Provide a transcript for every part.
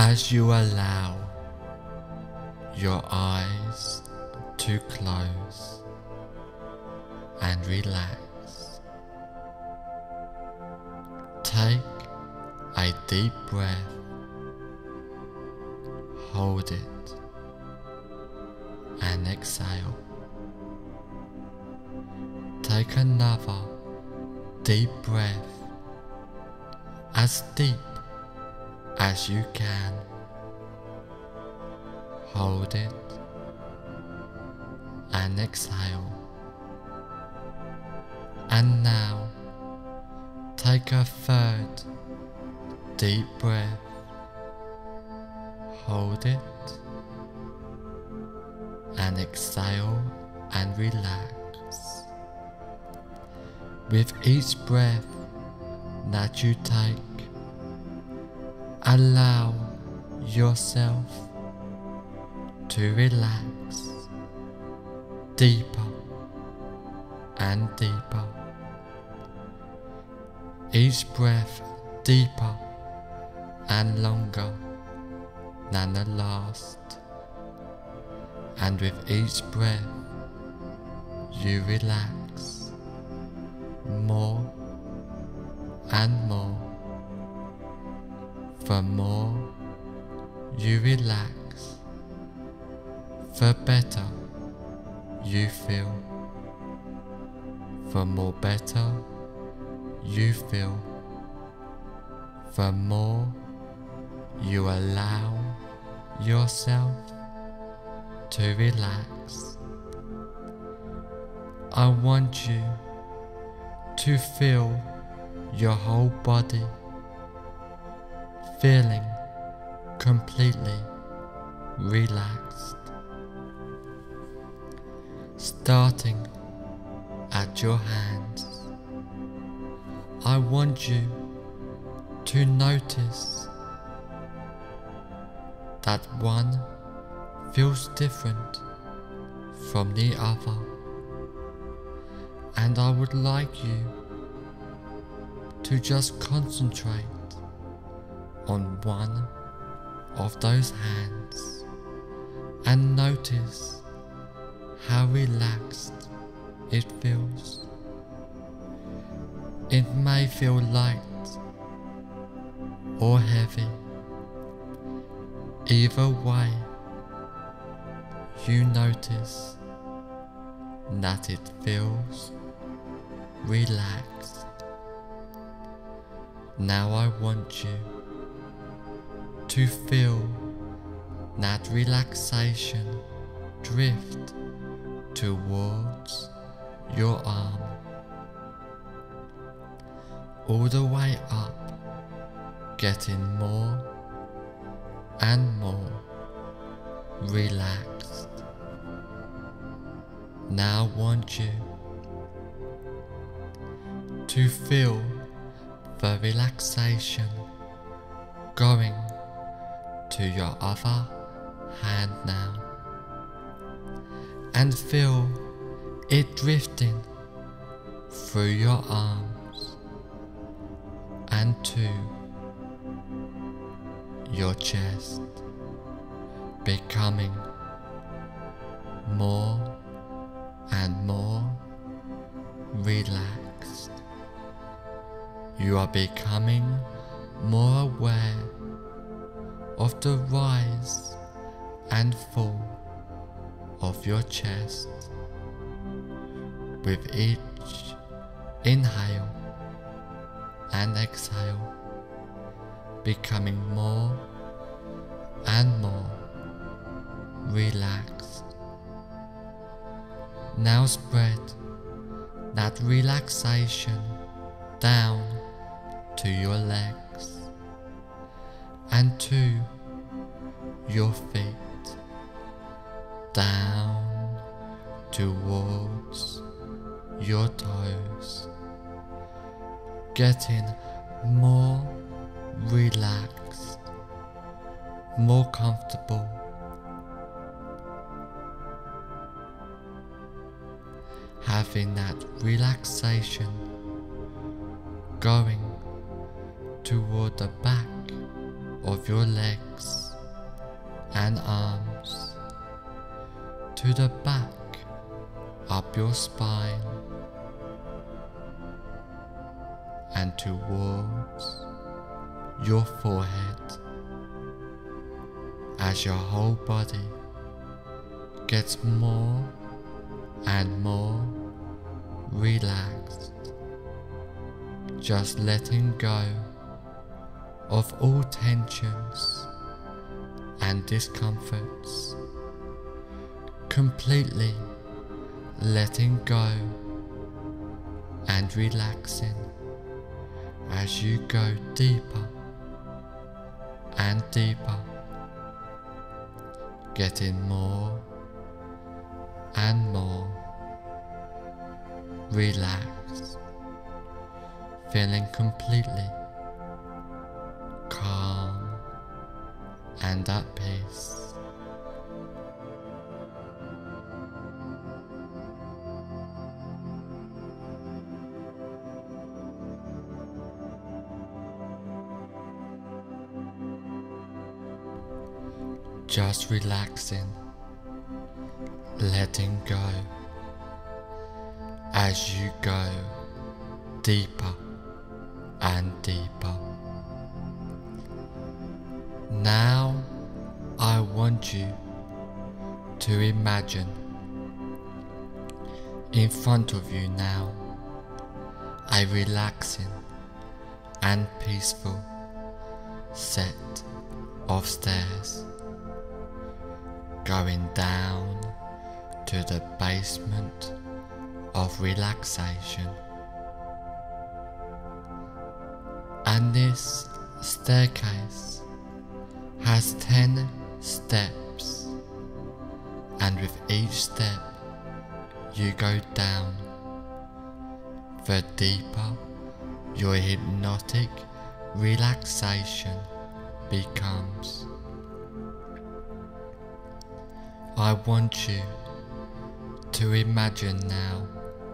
As you allow your eyes to close and relax, take a deep breath, hold it and exhale. Take another deep breath, as deep as you can. Hold it and exhale. And now take a third deep breath. Hold it and exhale and relax. With each breath that you take, allow yourself to relax deeper and deeper. Each breath deeper and longer than the last, and with each breath you relax more and more. The more you relax, the better you feel. The more better you feel, the more you allow yourself to relax. I want you to feel your whole body feeling completely relaxed, starting at your hands. I want you to notice that one feels different from the other, and I would like you to just concentrate on one of those hands and notice how relaxed it feels. It may feel light or heavy. Either way, you notice that it feels relaxed. Now I want you to feel that relaxation drift towards your arm, all the way up, getting more and more relaxed. Now I want you to feel the relaxation going to your other hand now, and feel it drifting through your arms and to your chest, becoming more and more relaxed. You are becoming more aware of the rise and fall of your chest with each inhale and exhale, becoming more and more relaxed. Now spread that relaxation down to your legs and to your feet, down towards your toes, getting more relaxed, more comfortable. Having that relaxation going toward the back of your legs and arms to the back up your spine and towards your forehead as your whole body gets more and more relaxed, just letting go of all tensions and discomforts, completely letting go and relaxing as you go deeper and deeper, getting more and more relaxed, feeling completely calm and at peace. Just relaxing, letting go as you go deeper and deeper. Now I want you to imagine in front of you now a relaxing and peaceful set of stairs going down to the basement of relaxation. And this staircase has 10 steps, and with each step you go down, the deeper your hypnotic relaxation becomes. I want you to imagine now,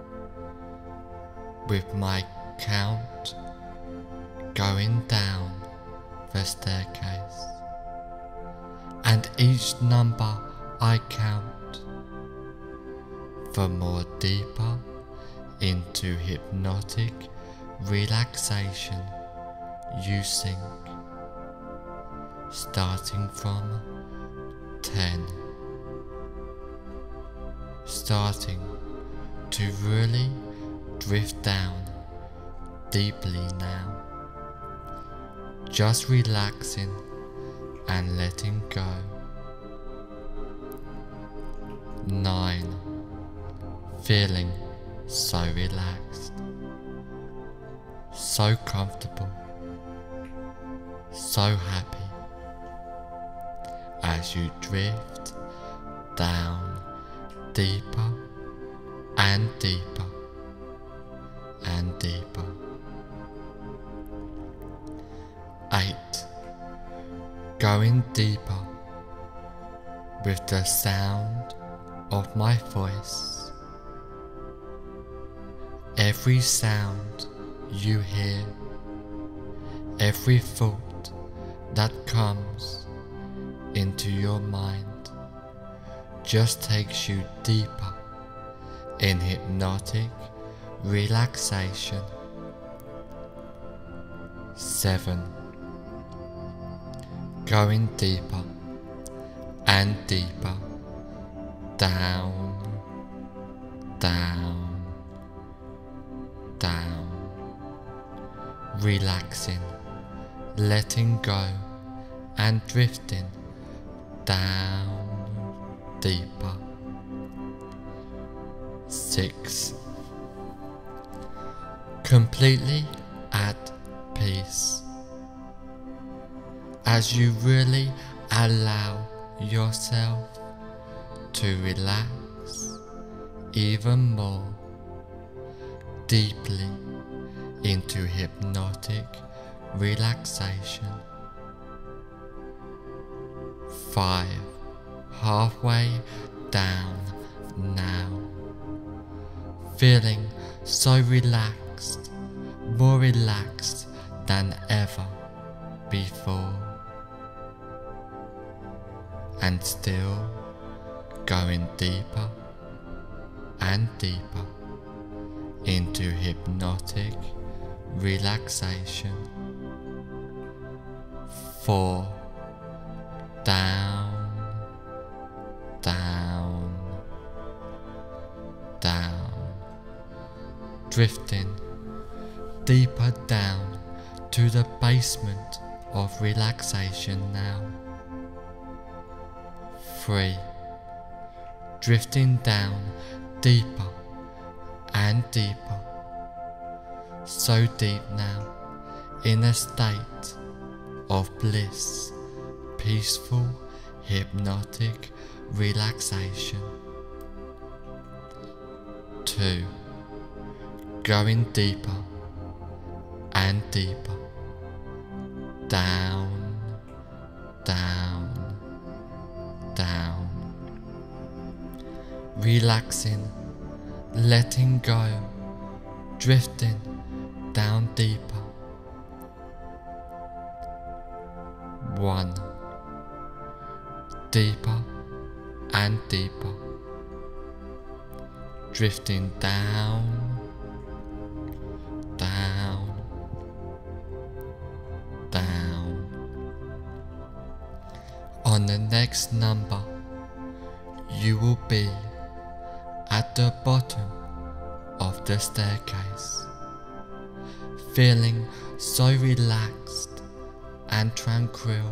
with my count going down the staircase, and each number I count, the more deeper into hypnotic relaxation you sink, starting from 10. Starting to really drift down deeply now, just relaxing and letting go. 9. Feeling so relaxed, so comfortable, so happy as you drift down deeper and deeper and deeper. 8. Going deeper with the sound of my voice. Every sound you hear, every thought that comes into your mind just takes you deeper in hypnotic relaxation. 7. Going deeper and deeper, down, down, down, relaxing, letting go and drifting down deeper. 6. Completely at peace as you really allow yourself to relax even more deeply into hypnotic relaxation. 5. Halfway down now, feeling so relaxed, more relaxed than ever before. and still going deeper and deeper into hypnotic relaxation. 4. Down, down, down, drifting deeper down to the basement of relaxation now. 3. Drifting down deeper and deeper, so deep now, in a state of bliss, peaceful, hypnotic relaxation. 2. Going deeper and deeper, down, down, down, relaxing, letting go, drifting down deeper. 1. Deeper and deeper, drifting down, down, down. On the next number, you will be at the bottom of the staircase, feeling so relaxed and tranquil.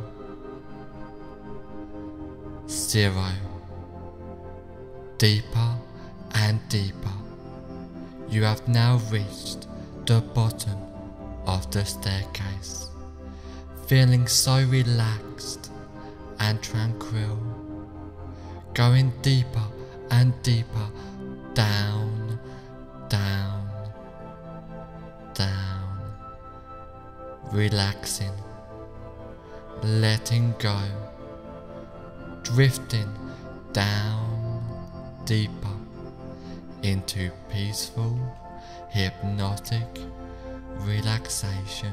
0. Deeper and deeper, you have now reached the bottom of the staircase, feeling so relaxed and tranquil, going deeper and deeper, down, down, down, relaxing, letting go, drifting down deeper into peaceful, hypnotic relaxation,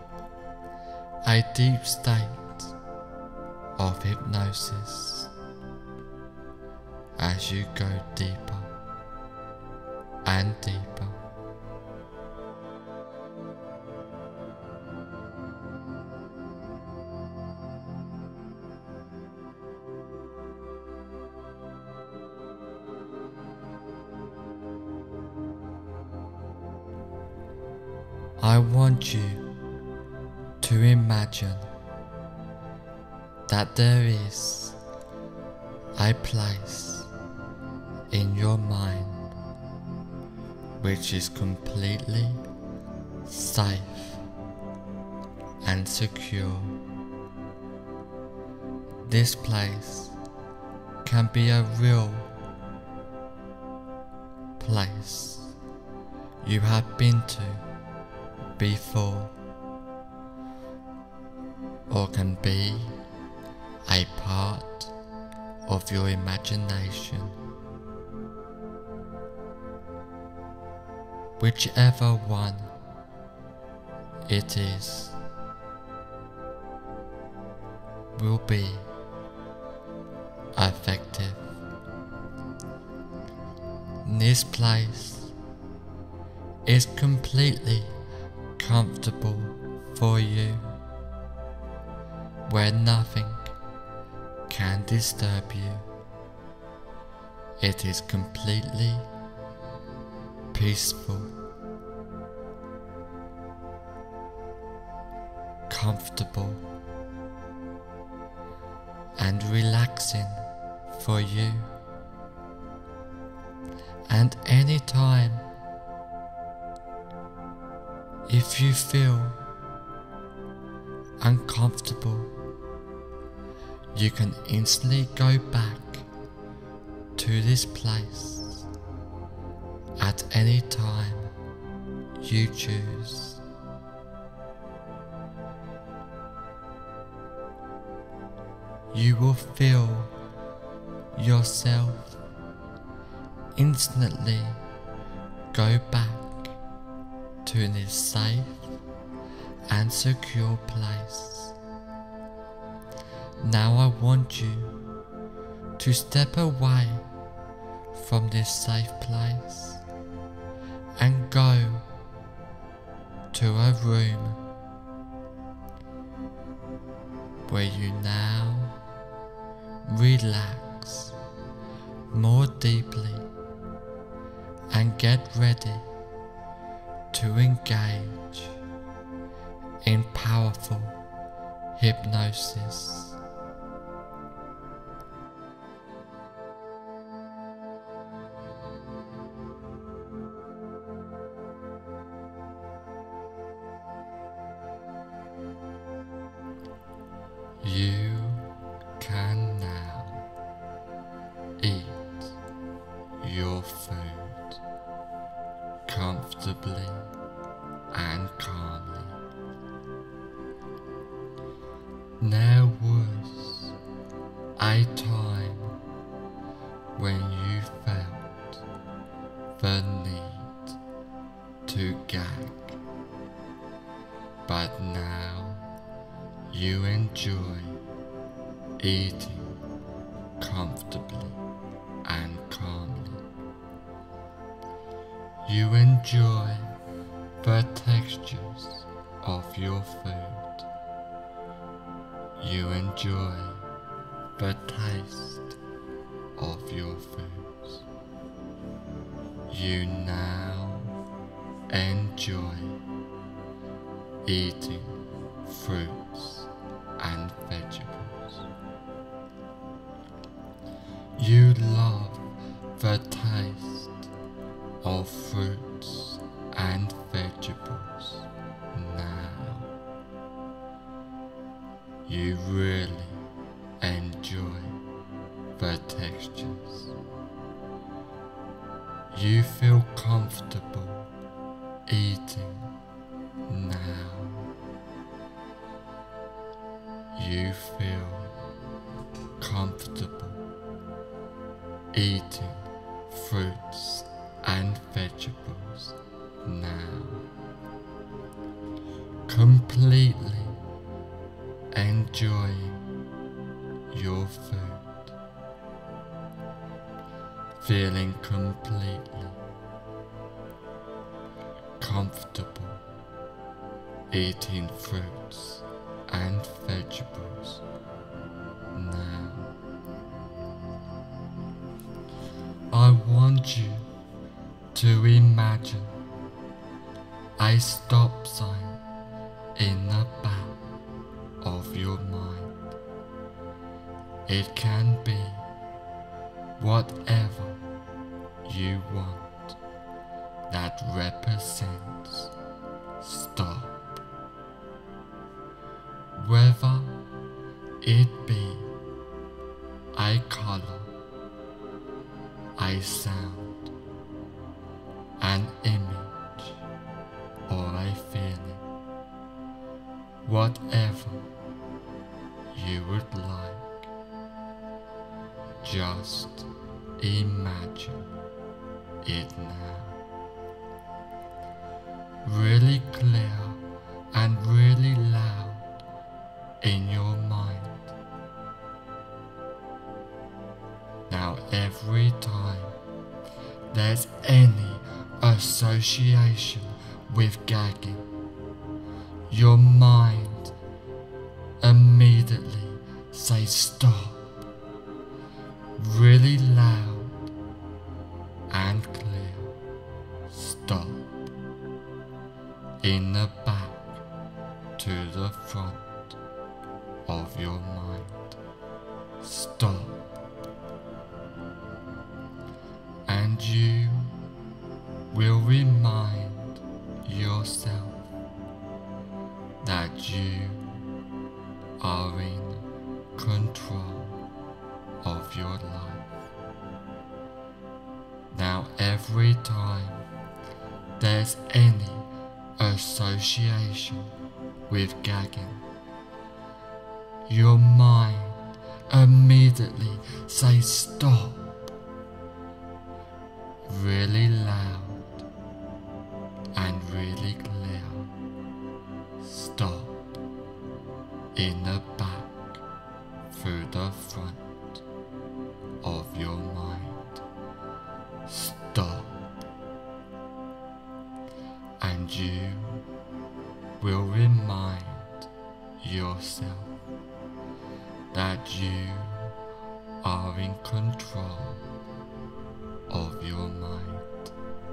a deep state of hypnosis as you go deeper and deeper. I want you to imagine that there is a place in your mind which is completely safe and secure. This place can be a real place you have been to before, or can be a part of your imagination. Whichever one it is will be effective. This place is completely comfortable for you, where nothing can disturb you. It is completely peaceful, comfortable, and relaxing for you. And anytime, if you feel uncomfortable, you can instantly go back to this place at any time you choose. You will feel yourself instantly go back to this safe and secure place. Now I want you to step away from this safe place and go to a room where you now relax more deeply and get ready to engage in powerful hypnosis. You can now eat your food comfortably and calmly. There was a time when you felt the need to gag, but now you enjoy eating comfortably and calmly. You enjoy the textures of your food. You enjoy the taste of your foods. You now enjoy eating fruits and vegetables. You love the taste of fruits and vegetables now. You really enjoy the textures. You feel comfortable eating now. You feel comfortable eating fruits and vegetables now. Completely enjoying your food. Feeling completely comfortable eating fruits and vegetables now. I want you to imagine a stop sign in the back of your mind. It can be whatever you want that represents stop. Whether it be a color, a sound, an image, or a feeling, whatever you would like, just imagine it now. Really clear and really loud in your mind. Now every time there's any association with gagging, your mind immediately says stop, really loud and clear, stop, in the back to the front of your mind, stop. And you will remind yourself that you are in control of your life. Now every time there's any association with gagging, your mind immediately says stop, really loud and really clear, stop, in the back through the front and you will remind yourself that you are in control of your mind.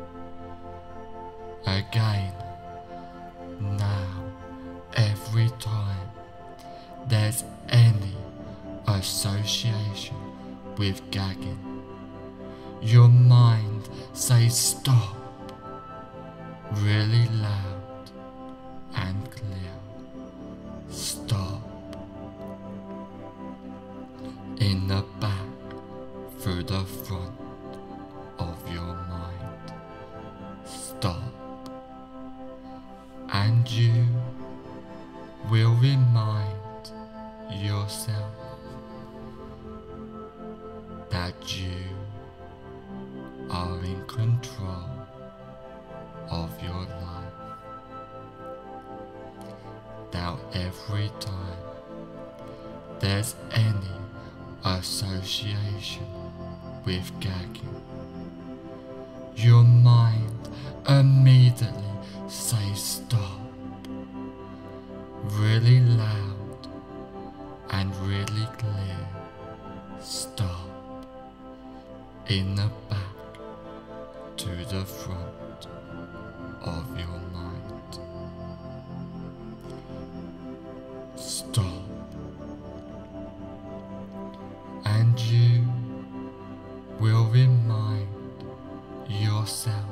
Again, now every time there's any association with gagging, your mind says stop really loud and clear. Stop. In the back, through the front of your mind. Stop. And you will remind yourself that you are in control of your life. Now every time there's any association with gagging, your mind immediately says stop really loud and really clear. Stop. In the back to the front of your mind. Stop. And you will remind yourself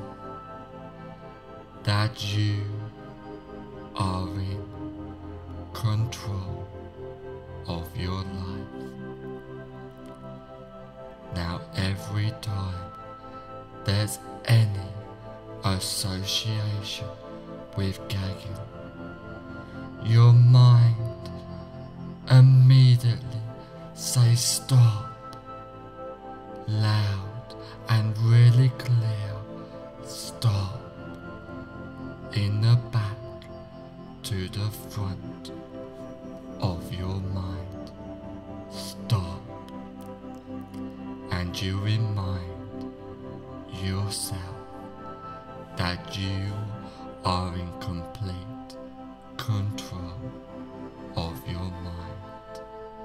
that you are in control of your life. Now every time there's any association with gagging, your mind immediately says stop loud and really clear. Stop. In the back to the front of your mind. Stop. And you remind yourself that you are in complete control of your mind.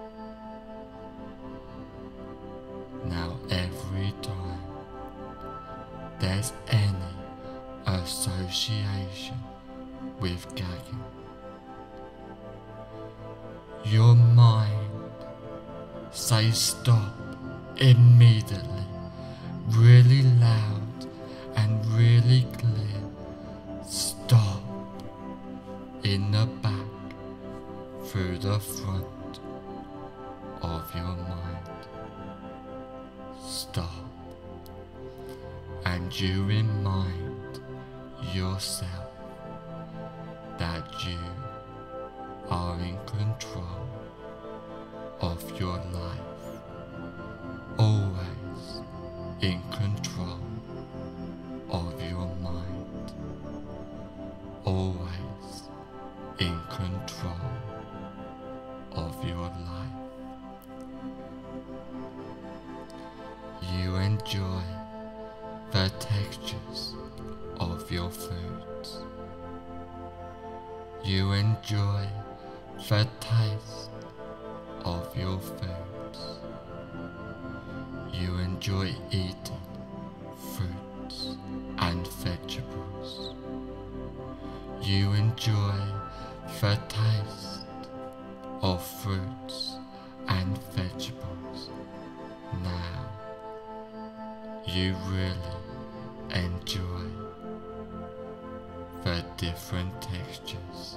Now every time there's any association with gagging, your mind says stop immediately, really loud and really clear. Stop. In the back, through the front of your mind. Stop. And you remind yourself that you are in control of your life, always in control of your mind, always in control of your life. You enjoy the textures of your foods. You enjoy the taste of your foods. You enjoy eating fruits and vegetables. You enjoy the taste of fruits and vegetables. Now you really enjoy the different textures.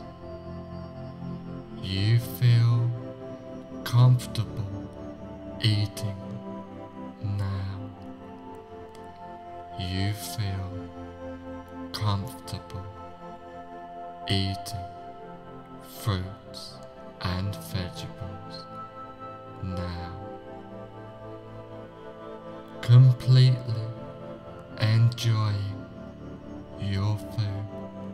You feel comfortable eating now. You feel comfortable eating fruits and vegetables now. Completely enjoying your food.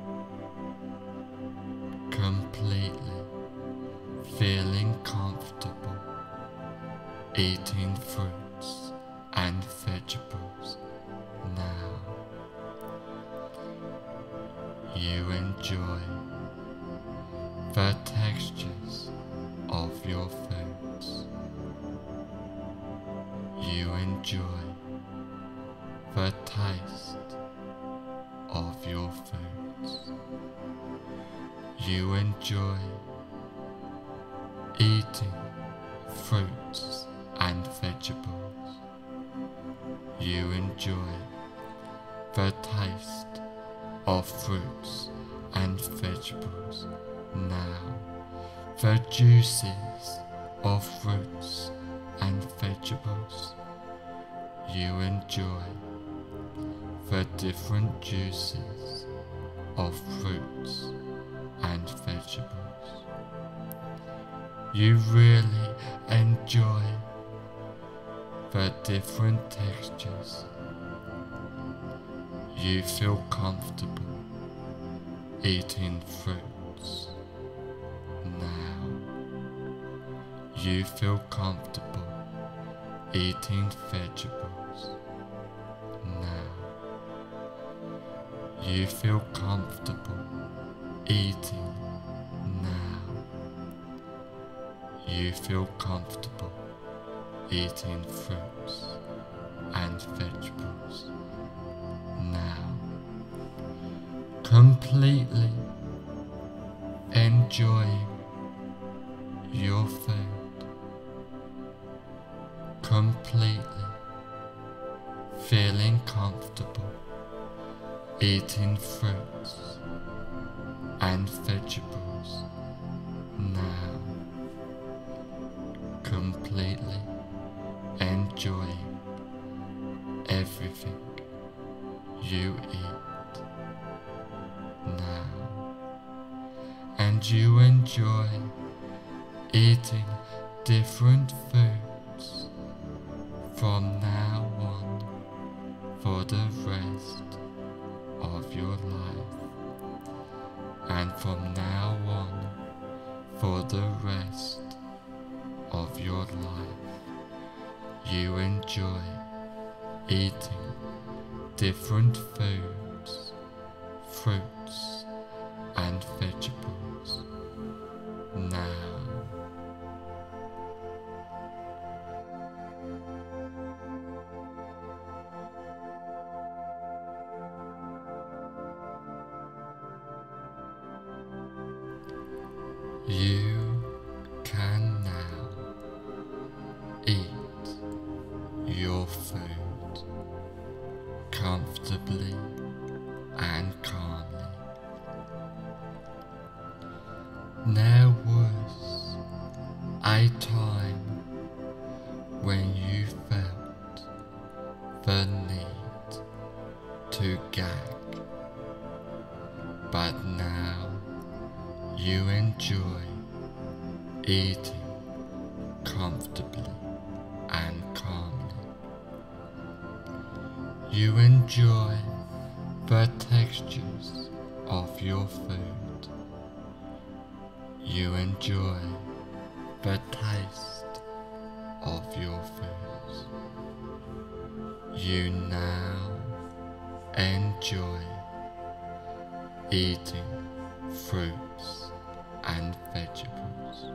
Completely feeling comfortable eating fruits and vegetables now. You enjoy the textures of your foods. You enjoy the taste of your foods. You enjoy eating fruits and vegetables. You enjoy the taste of fruits and vegetables. Now, the juices of fruits and vegetables. You enjoy the different juices of fruits and vegetables. You really enjoy the different textures. You feel comfortable eating fruits. Now, you feel comfortable eating vegetables. Now, you feel comfortable eating. Now, you feel comfortable eating fruits and vegetables. Now, completely enjoying your food, completely feeling comfortable eating fruits and vegetables. Now, completely enjoying everything you eat now, and you enjoy eating different foods from now on for the rest of your life, and from now on for the rest of your life. You enjoy eating different foods, fruits and vegetables now. You can now eat your food comfortably and calmly. There was a time when you felt the need to gag, but now you enjoy eating comfortably and calmly. You enjoy the textures of your food. You enjoy the taste of your foods. You now enjoy eating fruits and vegetables.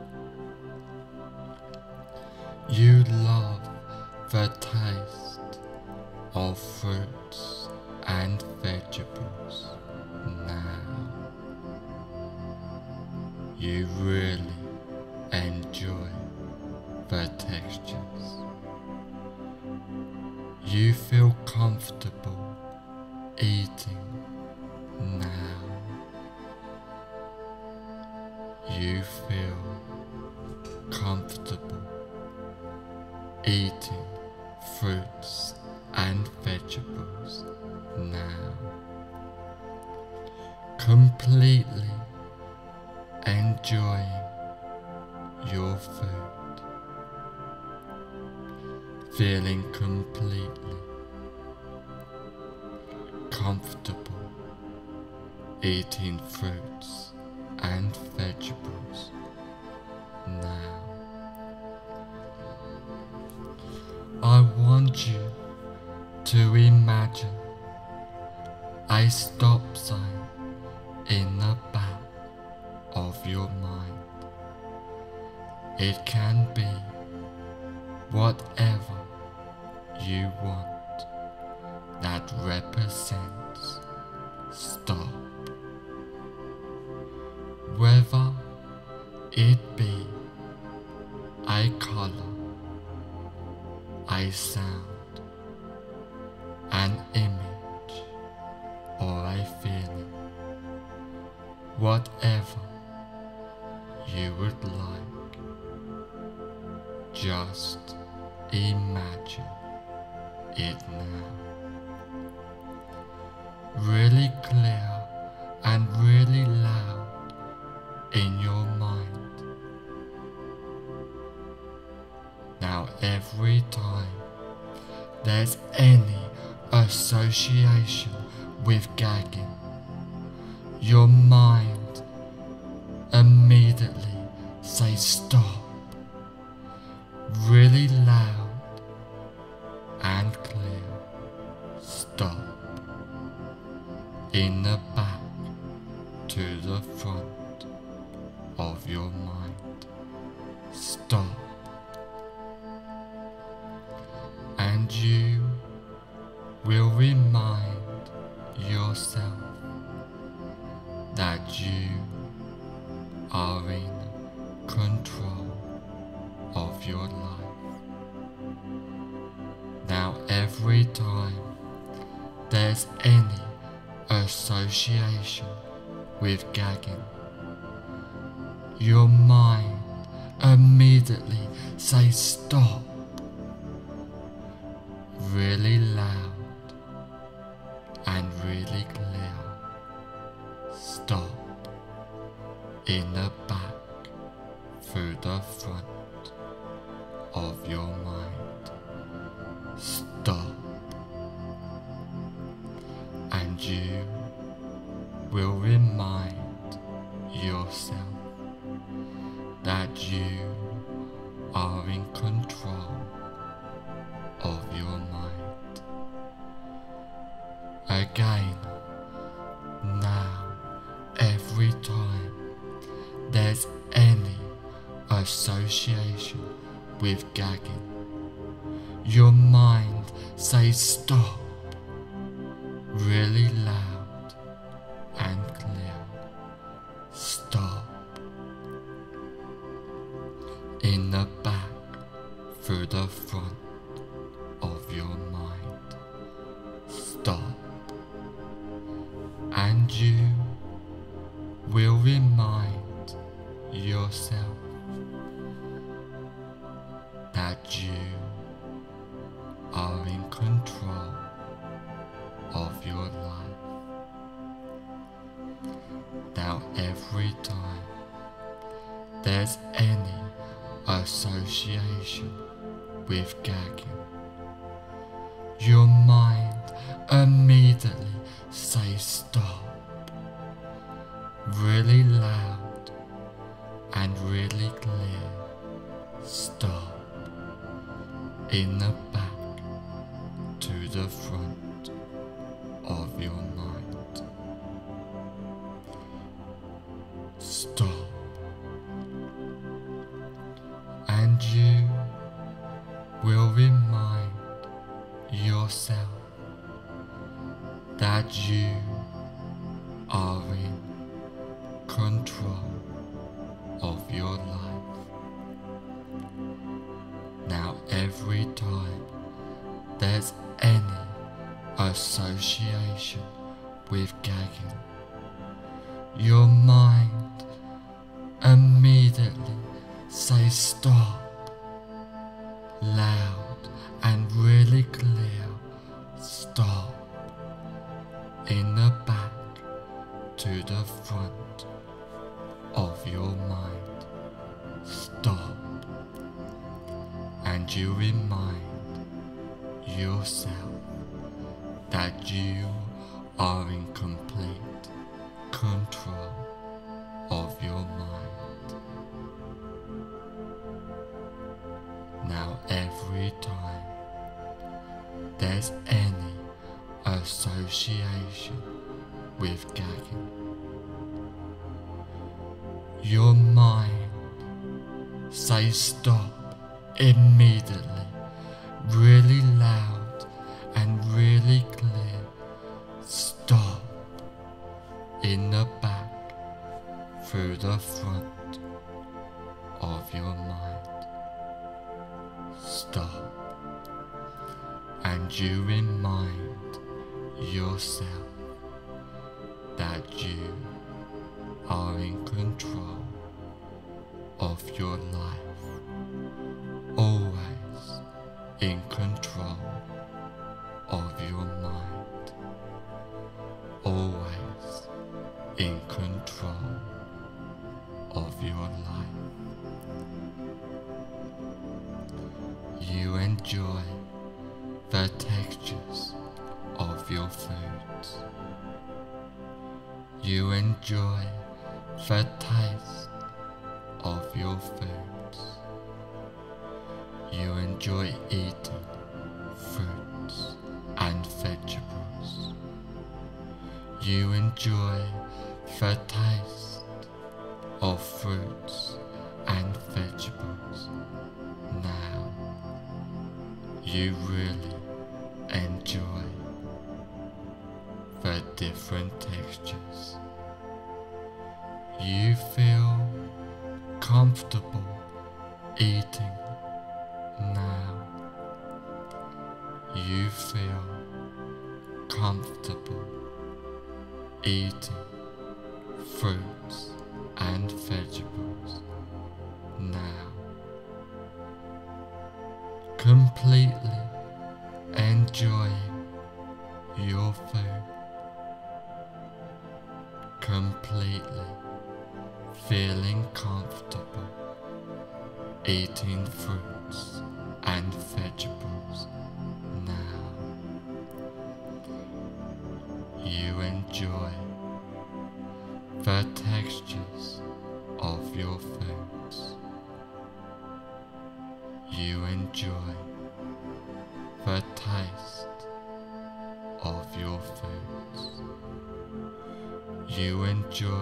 You love the taste of fruits and vegetables now. You really enjoy the textures. You feel comfortable eating now. You feel comfortable eating fruits and vegetables now. Completely enjoying your food. Feeling completely comfortable eating fruits and vegetables now. I want you to imagine a stop sign in the back of your mind. It can be whatever you want that represents stop. Whether it be a color, a sound, an image, or a feeling, whatever you would like, just imagine it now. Really clear and really loud in your mind. Now every time there's any association with gagging, your mind immediately says stop, really loud and clear. Stop. In the back to the front of your mind. Stop. And you will remind yourself that you are in control of your life. Now every time there's any association with gagging, your mind immediately says stop, really loud and really clear. Stop. In the back through the front of your mind. Stop. And you will remind yourself that you are in control of your mind. Again, now every time there's any association with gagging, your mind says stop, really loud and clear. Stop. In the back through the front of your mind. Stop. And you will remind yourself that you are in control of your life. Now every time there's any association with gagging, your mind immediately says stop, really loud and really clear. Stop. In the back to the front of your mind. Stop. And you will remind yourself that you are in control of your life. Now every time there's any association with gagging, your mind immediately says stop, loud and really clear. Stop. In the back to the front of your mind. Stop. And you remind yourself that you are in complete control of your mind. Now every time there's any association with gagging, your mind say stop immediately, really loud and really clear. Stop in the back, through the front of your mind. Stop, and you remind yourself that you are in control of your life, always in control of your mind, always in control of your life. You enjoy the textures of your foods. You enjoy the taste of your foods. You enjoy eating fruits and vegetables. You enjoy the taste of fruits and vegetables. Now you really enjoy the different textures. You feel comfortable eating now. You feel comfortable eating fruits and vegetables now. Completely enjoying your food. Completely feeling comfortable eating fruits and vegetables now. You enjoy the textures of your foods. You enjoy the taste of your foods. You enjoy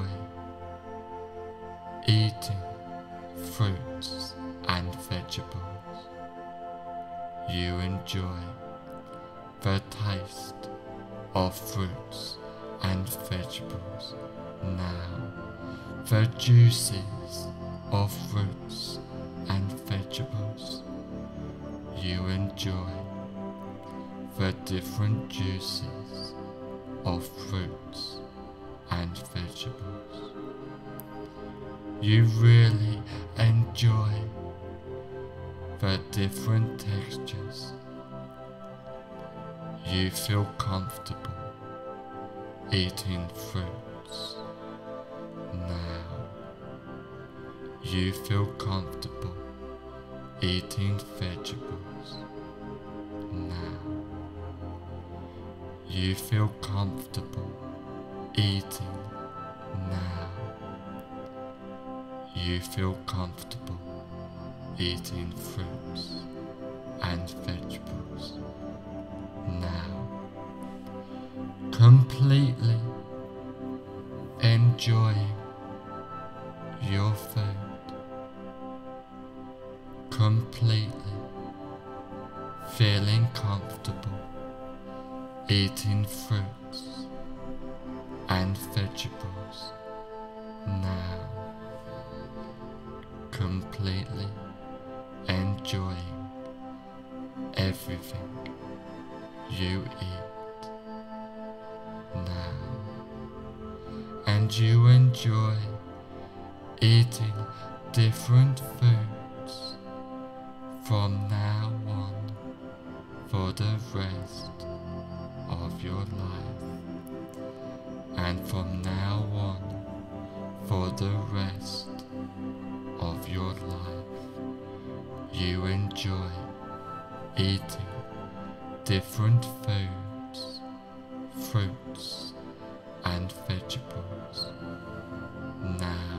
eating fruits and vegetables. You enjoy the taste of fruits and vegetables now. The juices of fruits and vegetables. You enjoy the different juices of fruits and vegetables. You really enjoy the different textures. You feel comfortable eating fruits now. You feel comfortable eating vegetables now. You feel comfortable eating now. You feel comfortable eating fruits and vegetables now. Completely enjoying your food. Completely feeling comfortable eating fruits and vegetables now. Completely enjoying everything you eat now. And you enjoy eating different foods from now on for the rest of your life, and from now on for the rest of your life. You enjoy eating different foods, fruits and vegetables now.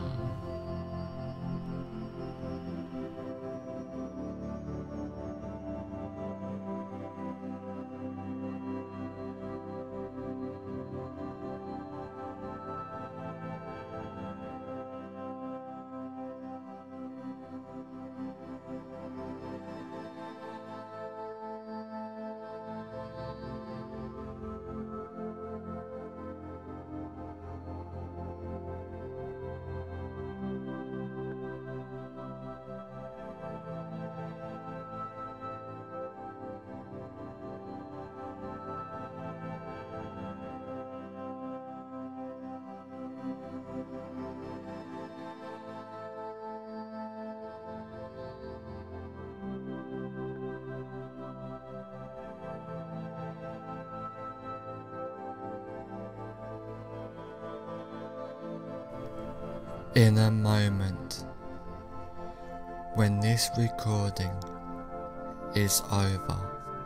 In a moment, when this recording is over,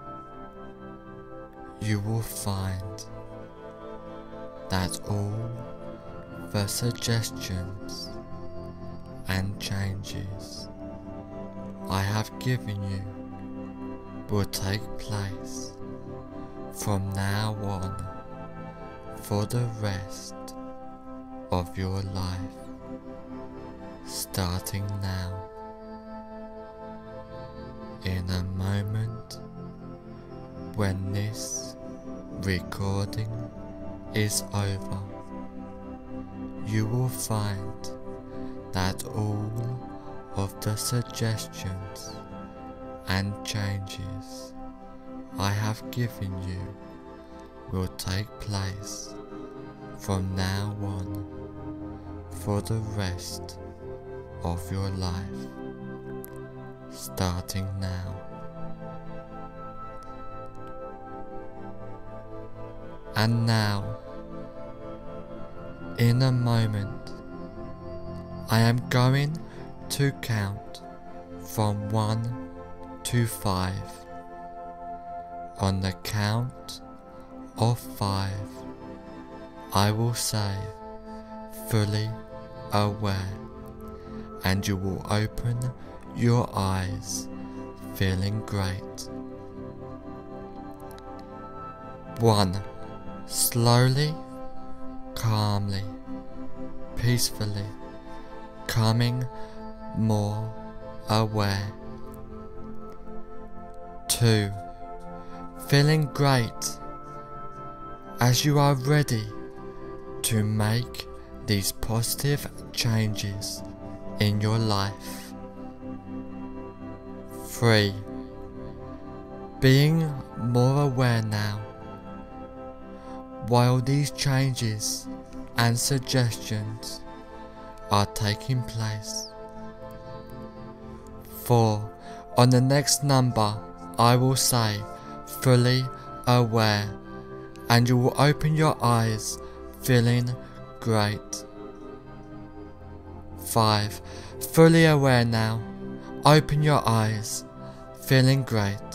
you will find that all the suggestions and changes I have given you will take place from now on for the rest of your life, starting now. In a moment, when this recording is over, you will find that all of the suggestions and changes I have given you will take place from now on for the rest of your life, starting now. And now, in a moment, I am going to count from 1 to 5. On the count of 5, I will say fully aware, and you will open your eyes feeling great. 1. Slowly, calmly, peacefully, coming more aware. 2. Feeling great as you are ready to make these positive changes in your life. 3. Being more aware now while these changes and suggestions are taking place. 4. On the next number, I will say fully aware, and you will open your eyes feeling great. 5. Fully aware now. Open your eyes, feeling great.